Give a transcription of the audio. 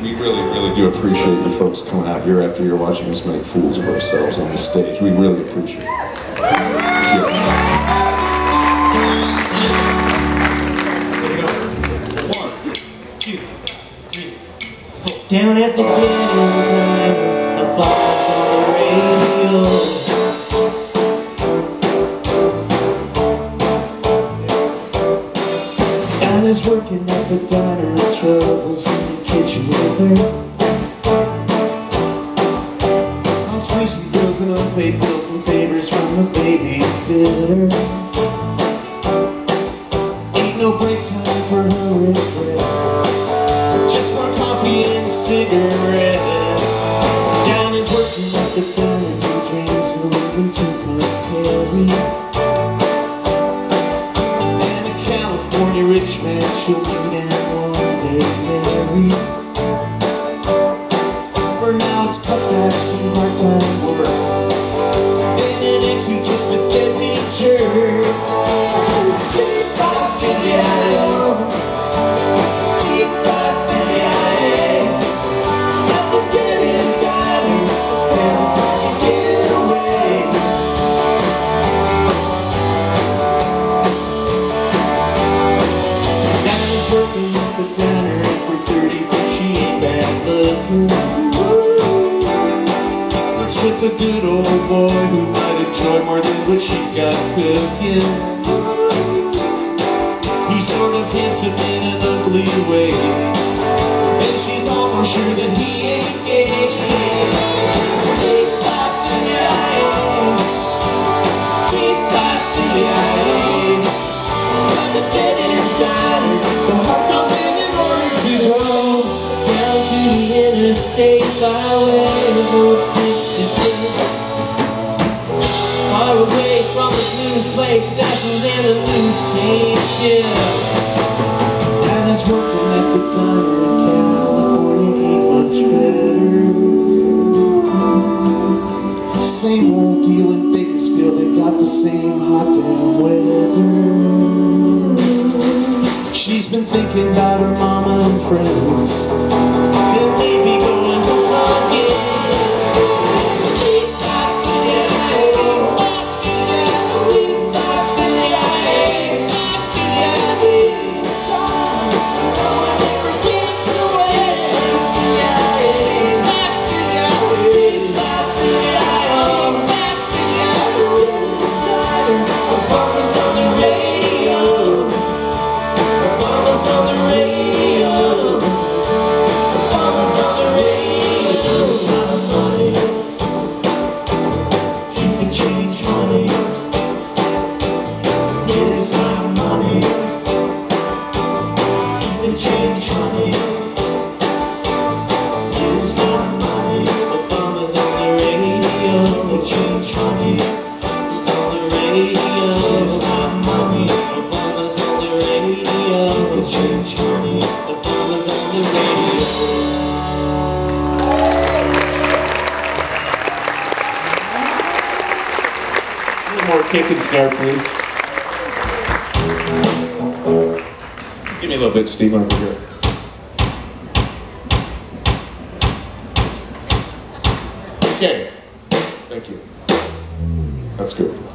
we really do appreciate you folks coming out year after year watching us make fools of ourselves on the stage. We really appreciate it. Down at the dead-end diner, a bomb's on the radio. Dinah's working at the diner, and trouble's in the kitchen with her. On squeezing bills and unpaid bills and favors from the babysitter. Ain't no break time for her regret. Just more coffee and cigarettes. Dinah's working at the diner, he dreams of moving to Derri. And a California rich man, children and one day married. For now it's cutbacks and part-time work, and an ex who just a deadbeat jerk. With a good old boy who might enjoy more than what she's got cooking. He's sort of handsome in an ugly way, and she's almost sure that he ain't gay. Deep back in the eye, deep back in the eye. At the dead-end diner, the heart goes in order to go down to the interstate byway of Old 63. Far away from the blues place, dazzled in a loose change still. Dinah's working at the diner in California, ain't much better. Same old deal in Bakersfield, they got the same hot damn weather. She's been thinking about her mama and friends, and maybe going home again. More kick and snare, please. Give me a little bit, Steve, over here. Okay. Thank you. That's good.